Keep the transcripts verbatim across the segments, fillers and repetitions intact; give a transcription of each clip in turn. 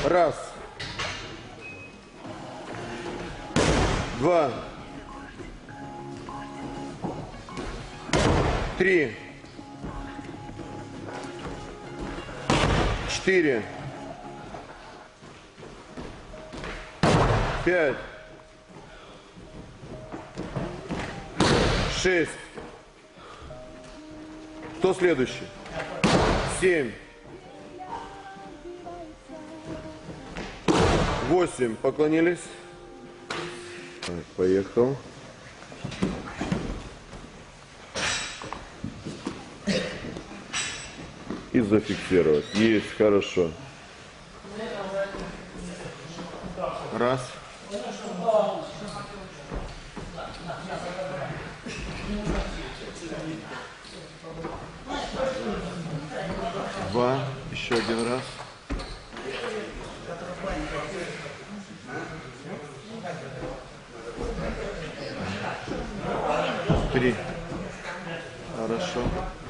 Раз. Два. Три. Четыре. Пять. Шесть. Кто следующий? Семь. Восемь. Поклонились. Так, поехал. И зафиксировать. Есть, хорошо. Раз. Два. Еще один раз. Три. Хорошо.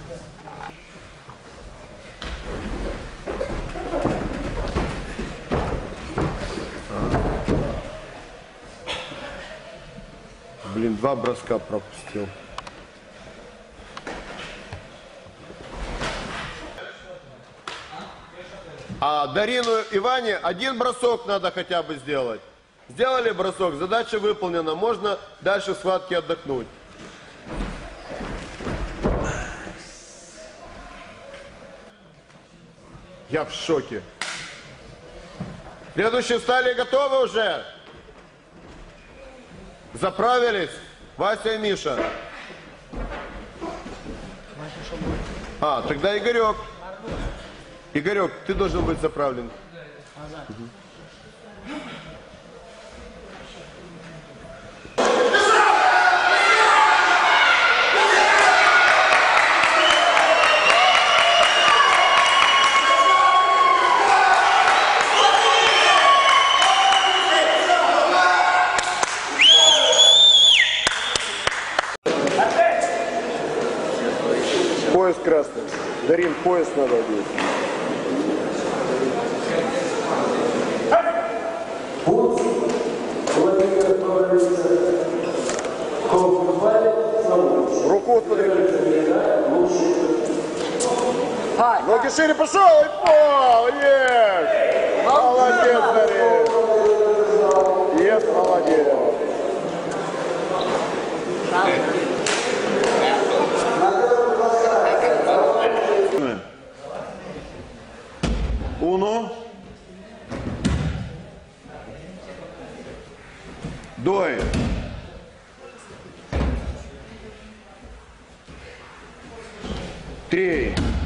Блин, два броска пропустил. А Дарину и Ване один бросок надо хотя бы сделать. Сделали бросок, задача выполнена. Можно дальше в схватке отдохнуть. Я в шоке. Следующие стали готовы уже? Заправились? Вася и Миша. А, тогда Игорек. Игорек, ты должен быть заправлен. Угу. Пояс красный. Дарин, пояс надо одеть. Руку смотри. Ноги шире, пошел и пол. Есть. Молодец, Дарин. Есть, молодец. Uno. Doi. Três.